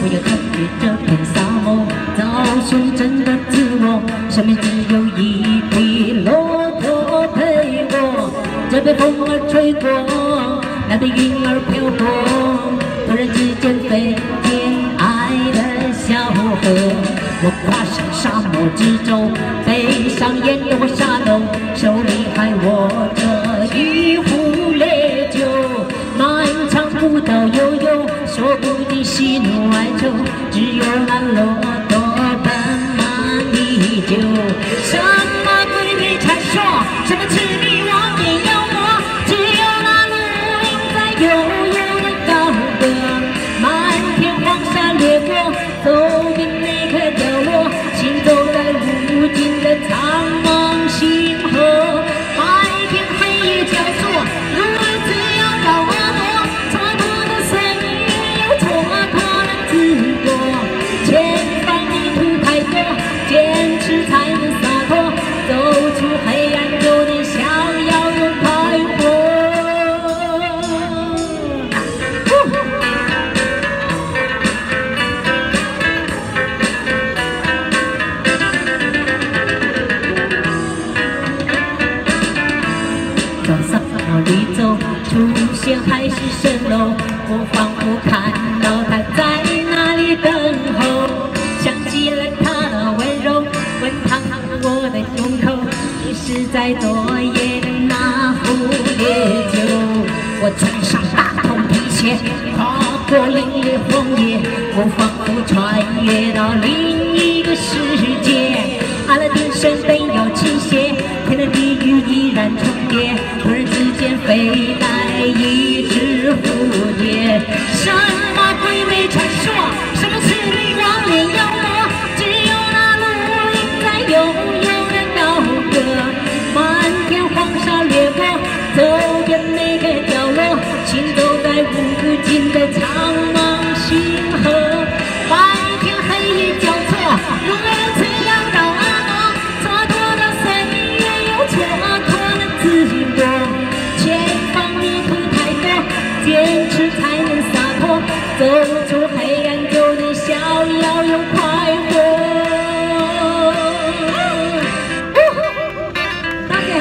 不要抗拒这片沙漠，找寻真的自我。身边只有一匹骆驼陪我，这边风儿吹过，那边云儿飘过，突然之间飞天爱的小河。我跨上沙漠之舟，背上烟油和沙漏，手里还握着一壶烈酒。漫长古道悠悠，说不尽喜怒哀愁，只有那骆驼奔马依旧。什么鬼魅传说，什么魑魅魍魉妖魔，只有那绿荫在悠悠的高歌。漫天黄沙掠过，走遍每个角落，行走在无尽的苍茫星河。白天黑夜交错，如此妖娆婀娜，蹉跎的岁月又蹉跎了自我。前方迷途太多，坚持才能洒脱，走出黑暗有点逍遥又快活。早上往里走，出现海市蜃楼，我仿佛看到他在那里等候，想起了他的温柔，温烫我的胸口，你是在昨夜的那壶烈酒。我穿上大头皮鞋，跨过凛冽荒野，我仿佛穿越到另一个世界。阿拉丁神灯有倾斜，天的地狱依然重叠，突然之间飞来一只蝴蝶。什么鬼魅传说，什么魑魅魍魉妖魔，只有那绿荫在悠悠的高歌。漫天黄沙掠过，走遍每个角落，行走在无尽的苍茫星河。白天黑夜交错，如此妖娆婀娜，蹉跎的岁月又蹉跎了自我。前方迷途太多，坚持才能洒脱，走出黑暗就能逍遥又快活。大姐。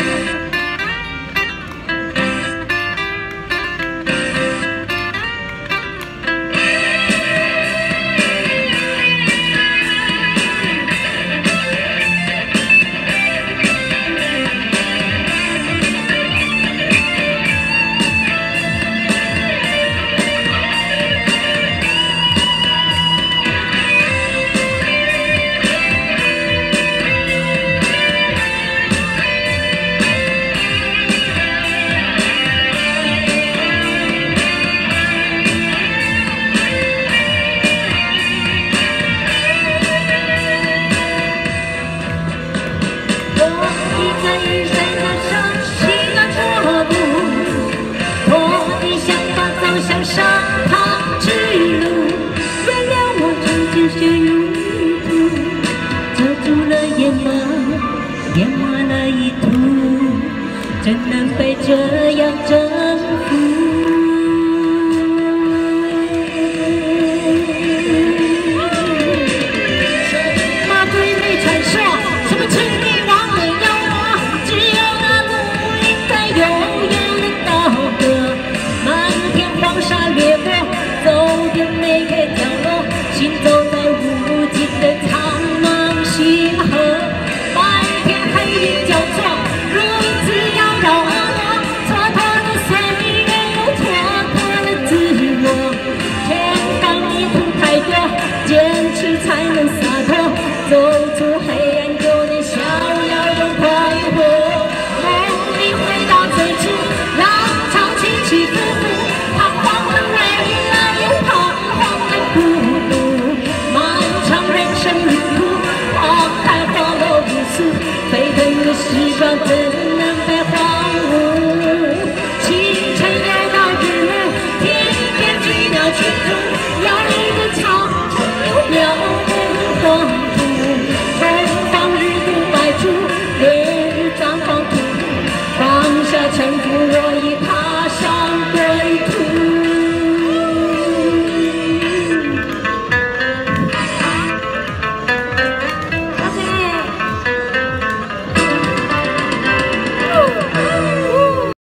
淹没了意图，怎能被这样征服？